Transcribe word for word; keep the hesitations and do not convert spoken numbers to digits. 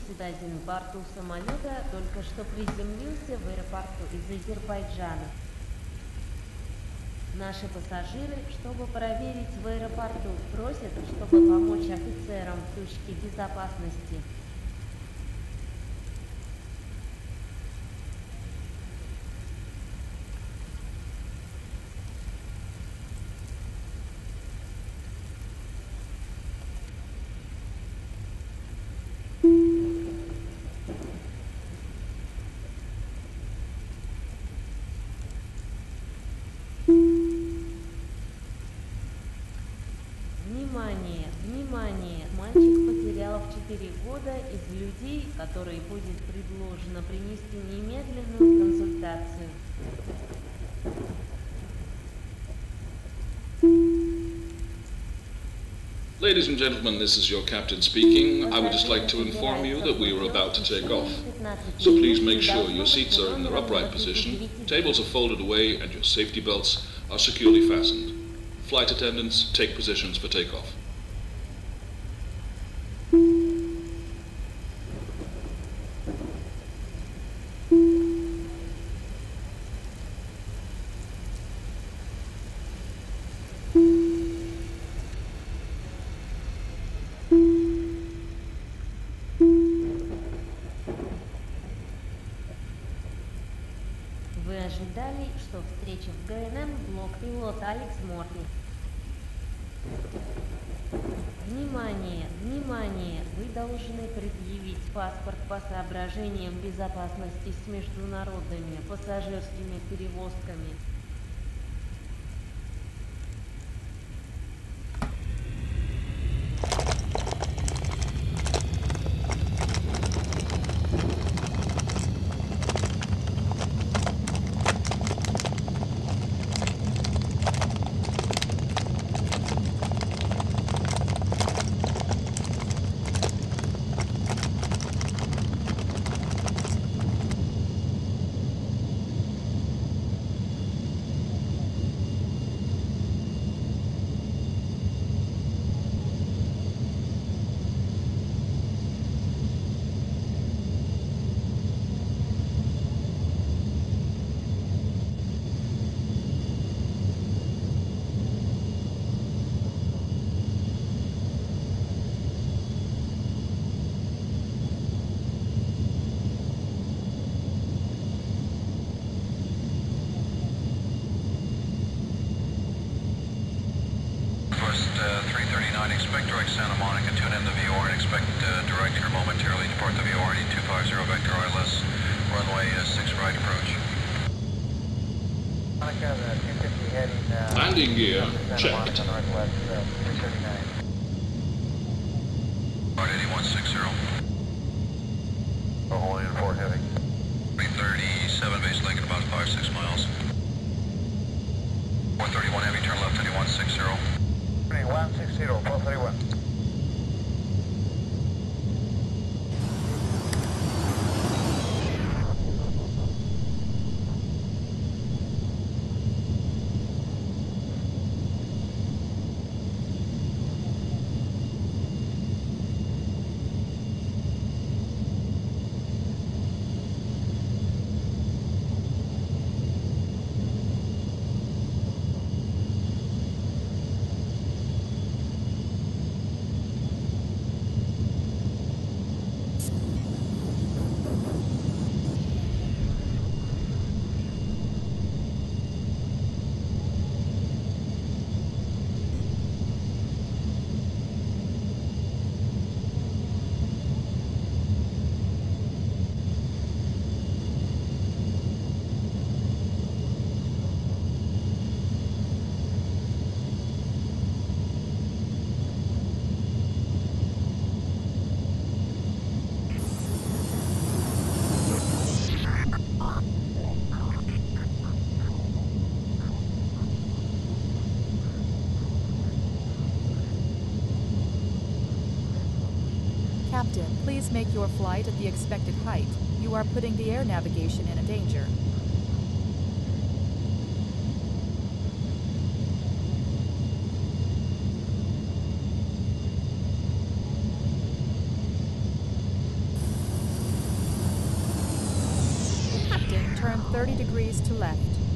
председатель борту самолета только что приземлился в аэропорту из Азербайджана. Наши пассажиры, чтобы проверить в аэропорту, просят, чтобы помочь офицерам в точке безопасности. Внимание, внимание! Мальчик потерял в четыре года из людей, которые будет предложено принести немедленную консультацию. Ladies and gentlemen, this is your captain speaking. I would just like to inform you that we are about to take off. So please make sure your seats are in their upright position, tables are folded away, and your safety belts are securely fastened. Flight attendants, take positions for takeoff. Вы ожидали, что встреча в ГНН блок-пилот Алекс Морфи. Внимание, внимание! Вы должны предъявить паспорт по соображениям безопасности с международными пассажирскими перевозками. three thirty-nine, expect direct Santa Monica, tune in the V O R and expect uh, direct here momentarily. Depart the V O R D two five zero, vector I L S, runway uh, six right approach. Monica, the two fifty heading uh, Landing gear Santa checked. Monica Northwest, uh, three thirty-nine. Part eighty-one sixty. Hawaiian four heavy. three thirty-seven, base link at about five six miles. four thirty-one heavy, turn left eighty-one sixty. one sixty, four thirty-one. Captain, please make your flight at the expected height. You are putting the air navigation in a danger. turn thirty degrees to left.